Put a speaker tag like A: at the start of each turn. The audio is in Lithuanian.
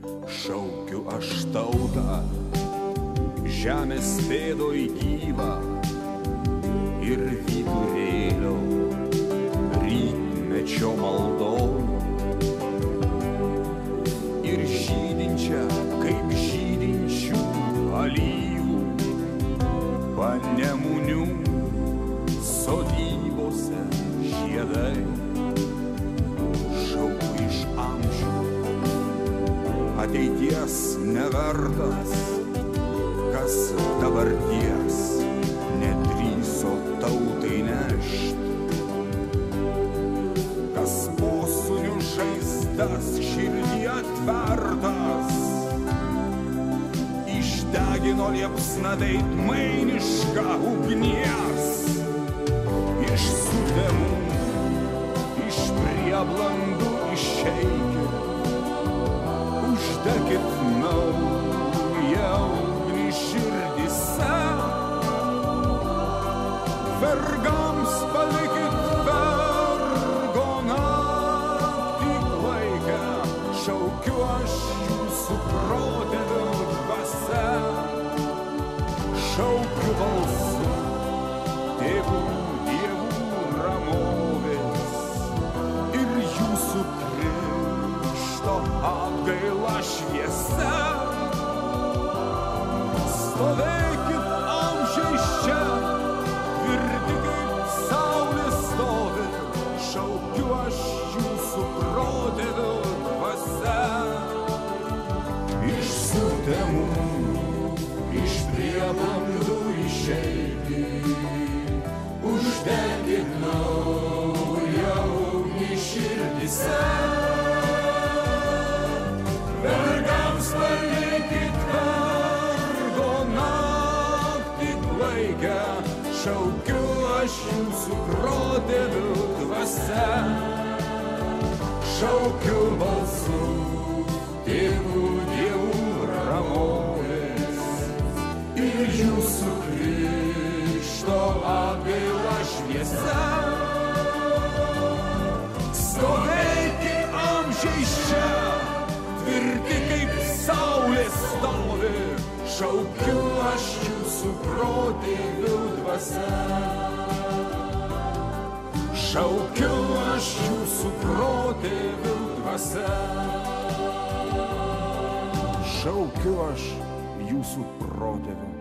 A: Šaukiu aš tautą, žemės pėdoj gyvą ir vyturėlio rytmečio maldon. Ir žydinčią, kaip žydinčių alyvų, panemunių sodybose žiedai. Šaukiu iš amžių, ateities nevertas, kas dabarties nedrįso tautai nešt. Kas posūnių žaizdas širdį atvertas, išdegino liepsna veidmainišką ugnies. Iš sutemų, iš prieblandų išeikit, uždekit naują ugnį širdyse. Vergams palikit vergo naktį klaikę, šaukiu aš jūsų protėvių dvasia. Šaukiu balsu tėvų dievų ramovės ir jūsų krikšto atgaila šviesa. Stovėkit amžiais čia, tvirti kaip saulė stovi, šaukiu aš jūsų protėvių dvasia. Iš sutemų, iš prieblandų išeikit, uždekit naują ugnį širdyse. Vergams palikit vergo naktį klaikę, šaukiu aš jūsų protėvių dvasia. Šaukiu balsu tėvų dievų ramovės ir jūsų krikšto atgaila šviesa. Stovėkit amžiais čia, tvirti kaip saulė stovi, šaukiu aš jūsų protėvių dvasia. Šaukiu aš jūsų protėvių dvasia. Šaukiu aš jūsų protėvių